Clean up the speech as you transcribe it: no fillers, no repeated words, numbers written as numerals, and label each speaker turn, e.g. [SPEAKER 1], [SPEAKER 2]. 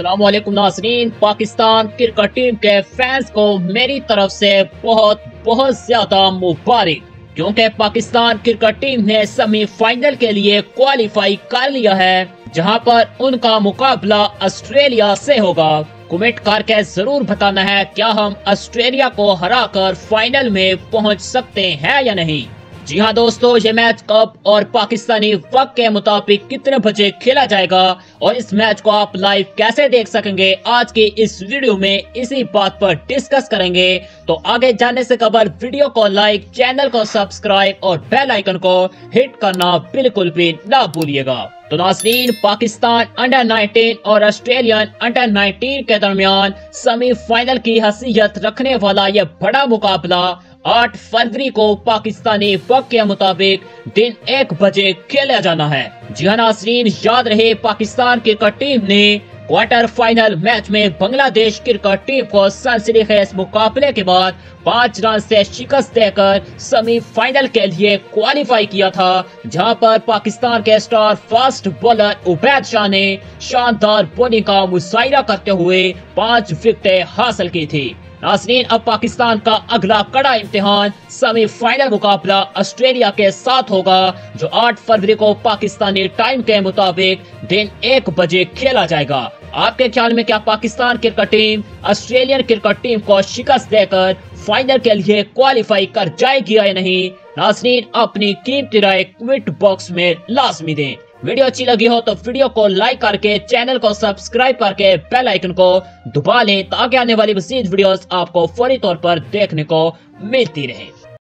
[SPEAKER 1] अस्सलाम वालेकुम नाज़रीन। पाकिस्तान क्रिकेट टीम के फैंस को मेरी तरफ से बहुत बहुत ज्यादा मुबारक, क्योंकि पाकिस्तान क्रिकेट टीम ने सेमीफाइनल के लिए क्वालिफाई कर लिया है, जहां पर उनका मुकाबला ऑस्ट्रेलिया से होगा। कमेंट करके जरूर बताना है क्या हम ऑस्ट्रेलिया को हराकर फाइनल में पहुंच सकते हैं या नहीं। जी हाँ दोस्तों, ये मैच कब और पाकिस्तानी वक्त के मुताबिक कितने बजे खेला जाएगा और इस मैच को आप लाइव कैसे देख सकेंगे, आज की इस वीडियो में इसी बात पर डिस्कस करेंगे। तो आगे जाने से कबल वीडियो को लाइक, चैनल को सब्सक्राइब और बेल आइकन को हिट करना बिल्कुल भी ना भूलिएगा। तो नाज़रीन, पाकिस्तान अंडर 19 और ऑस्ट्रेलियन अंडर 19 के दरमियान सेमीफाइनल की हैसियत रखने वाला यह बड़ा मुकाबला 8 फरवरी को पाकिस्तानी वक्त के मुताबिक दिन 1 बजे खेला जाना है। जी हाँ नाज़रीन, याद रहे पाकिस्तान क्रिकेट टीम ने क्वार्टर फाइनल मैच में बांग्लादेश क्रिकेट टीम को सनसनीखेज मुकाबले के बाद 5 रन से शिकस्त देकर सेमीफाइनल के लिए क्वालिफाई किया था, जहां पर पाकिस्तान के star fast bowler Ubaid Shah ने शानदार बॉलिंग का मुजाहिरा करते हुए 5 विकेटें हासिल की थी। नाज़रीन, अब पाकिस्तान का अगला कड़ा इम्तिहान सेमीफाइनल मुकाबला ऑस्ट्रेलिया के साथ होगा, जो 8 फरवरी को पाकिस्तानी टाइम के मुताबिक दिन 1 बजे खेला जाएगा। आपके ख्याल में क्या Pakistan cricket team Australian cricket team को शिकस्त देकर फाइनल के लिए क्वालिफाई कर जाएगी या नहीं? नाज़रीन, अपनी कीमती राय कमेंट बॉक्स में लाजमी दें। वीडियो अच्छी लगी हो तो वीडियो को लाइक करके चैनल को सब्सक्राइब करके बेल आइकन को दबा लें, ताकि आने वाली मज़ीद वीडियोस आपको फौरी तौर पर देखने को मिलती रहे।